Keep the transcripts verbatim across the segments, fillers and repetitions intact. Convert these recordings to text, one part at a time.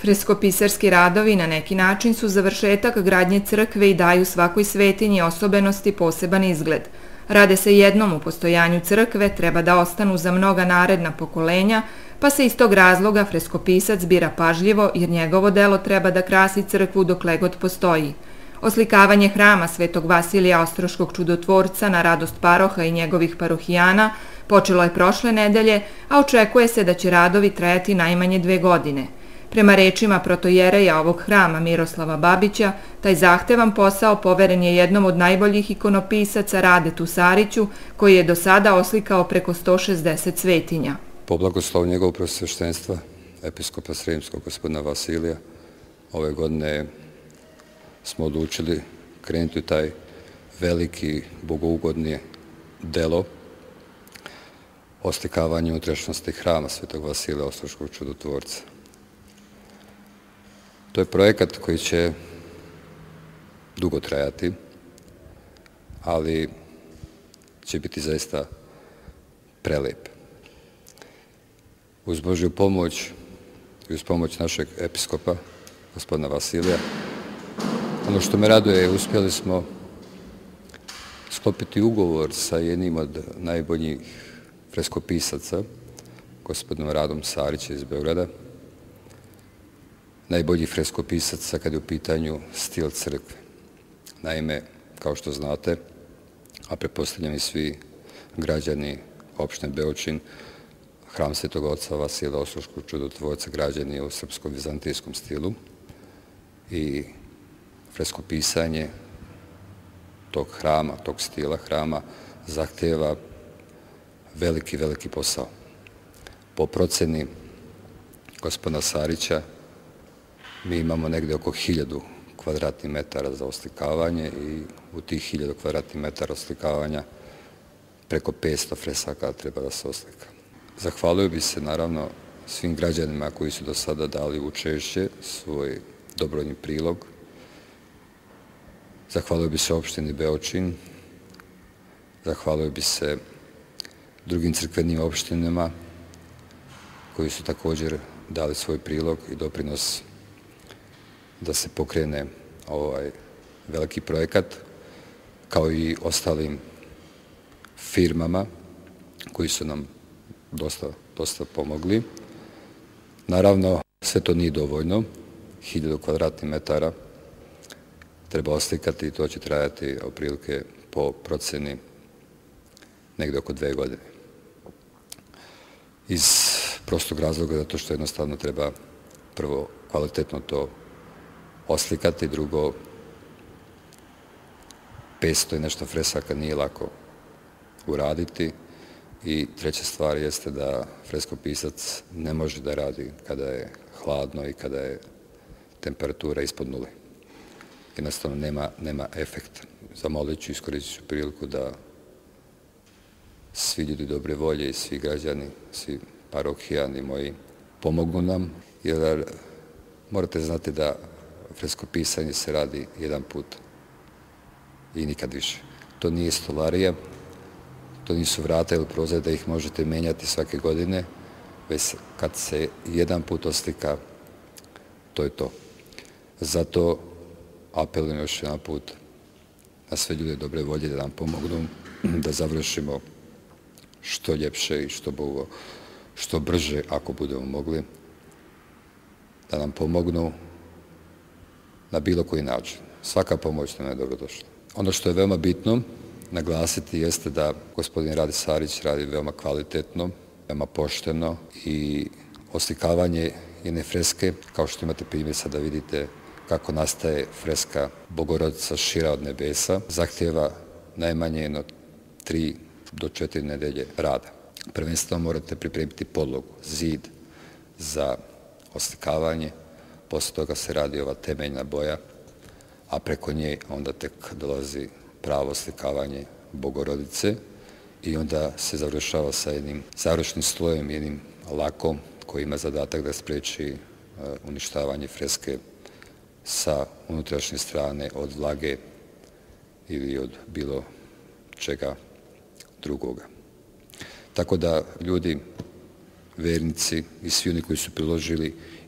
Freskopisarski radovi na neki način su završetak gradnje crkve i daju svakoj svetinji osobenosti poseban izgled. Rade se jednom u postojanju crkve, treba da ostanu za mnoga naredna pokolenja, pa se iz tog razloga freskopisac bira pažljivo jer njegovo delo treba da krasi crkvu dokle god postoji. Oslikavanje hrama Svetog Vasilija Ostroškog čudotvorca na radost paroha i njegovih parohijana počelo je prošle nedelje, a očekuje se da će radovi trajati najmanje dve godine. Prema rečima protojereja ovog hrama Miroslava Babića, taj zahtevan posao poveren je jednom od najboljih ikonopisaca Radetu Sariću, koji je do sada oslikao preko sto šezdeset svetinja. Po blagoslovu njegovog preosveštenstva, episkopa Sremskog gospodina Vasilija, ove godine smo odlučili krenuti u taj veliki, bogougodni delo oslikavanje unutrašnjosti hrama Svetog Vasilija Ostroškog čudotvorca. To je projekat koji će dugo trajati, ali će biti zaista prelep. Uz Božju pomoć i uz pomoć našeg episkopa, gospodina Vasilija, ono što me raduje je uspjeli smo sklopiti ugovor sa jednim od najboljih freskopisaca, gospodinom Radom Sarićem iz Beograda, najbolji freskopisaca kad je u pitanju stil crkve. Naime, kao što znate, a pretpostavljam i svi građani opštine Beočin, hram Svetog oca Vasilija Ostroškog čudotvorca građen je u srpskom vizantijskom stilu i freskopisanje tog hrama, tog stila hrama zahteva veliki, veliki posao. Po proceni gospodina Sarića, mi imamo negde oko hiljadu kvadratnih metara za oslikavanje i u tih hiljadu kvadratnih metara oslikavanja preko petsto fresaka treba da se oslika. Zahvalio bi se naravno svim građanima koji su do sada dali učešće, svoj dobrovoljni prilog. Zahvalio bi se opštini Beočin, zahvalio bi se drugim crkvenim opštinama koji su također dali svoj prilog i doprinos da se pokrene ovaj veliki projekat, kao i ostalim firmama koji su nam dosta, dosta pomogli. Naravno, sve to nije dovoljno. Hiljadu kvadratnih metara treba oslikati i to će trajati otprilike po proceni negde oko dve godine. Iz prostog razloga zato što jednostavno treba prvo kvalitetno to oslikati, drugo petsto i nešto fresaka nije lako uraditi i treća stvar jeste da freskopisac ne može da radi kada je hladno i kada je temperatura ispod nule. Jednostavno nema, nema efekta. Zamolit ću, iskoristit ću priliku da svi ljudi dobre volje i svi građani, svi parohijani moji pomognu nam, jer morate znati da freskopisanje se radi jedan put i nikad više. To nije stolarija, to nisu vrata ili prozor da ih možete menjati svake godine, već kad se jedan put oslika, to je to. Zato apelujem još jedan put na sve ljude dobre volje da nam pomognu, da završimo što ljepše i što, bogo, što brže ako budemo mogli, da nam pomognu na bilo koji način. Svaka pomoć nam je dobrodošla. Ono što je veoma bitno naglasiti jeste da gospodin Rade Sarić radi veoma kvalitetno, veoma pošteno i oslikavanje jedne freske, kao što imate primjer sad da vidite kako nastaje freska Bogorodica šira od nebesa, zahtjeva najmanje jedno tri do četiri nedelje rada. Prvenstveno morate pripremiti podlogu, zid za oslikavanje, posle toga se radi ova temeljna boja, a preko nje onda tek dolazi pravo oslikavanje Bogorodice i onda se završava sa jednim završnim slojem, jednim lakom koji ima zadatak da spreči uništavanje freske sa unutrašnje strane od vlage ili od bilo čega drugoga. Tako da ljudi, vernici i svi oni koji su priložili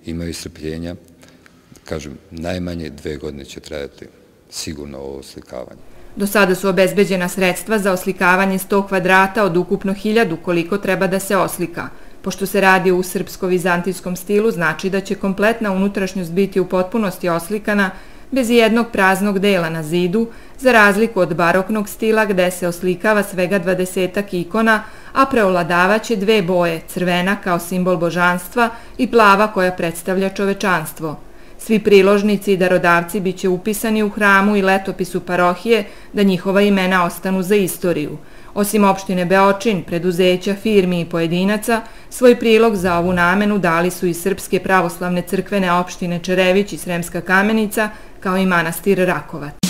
imaju strpljenja. Kažem, najmanje dve godine će trajati sigurno ovo oslikavanje. Do sada su obezbeđena sredstva za oslikavanje sto kvadrata od ukupno hiljadu koliko treba da se oslika. Pošto se radi u srpsko-vizantijskom stilu, znači da će kompletna unutrašnjost biti u potpunosti oslikana bez jednog praznog dela na zidu, za razliku od baroknog stila gde se oslikava svega dvadesetak ikona, a preovladavaće dve boje, crvena kao simbol božanstva i plava koja predstavlja čovečanstvo. Svi priložnici i darodavci biće upisani u hramu i letopisu parohije da njihova imena ostanu za istoriju. Osim opštine Beočin, preduzeća, firmi i pojedinaca, svoj prilog za ovu namenu dali su i Srpske pravoslavne crkvene opštine Čerević i Sremska Kamenica, kao i manastir Rakovac.